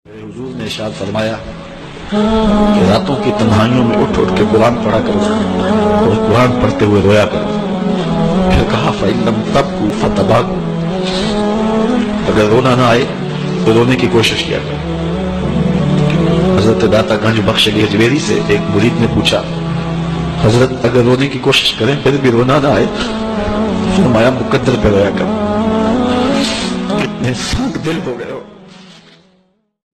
हुजूर ने इरशाद फरमाया कि रातों की तन्हाइयों में उठ उठ के कुरान पढ़ा करो और कुरान पढ़ते हुए रोया करो। फिर कहा फ़इन्नम तबकू फतबाकू, अगर रोना ना आए तो रोने की कोशिश किया करो। हजरत दाता गंज बख्श अली अजमेरी से एक मुरीद ने पूछा, हजरत अगर रोने की कोशिश करें फिर भी रोना ना आए, फरमाया मुकद्दर पे रोया करो। कितने साख दिल हो गए।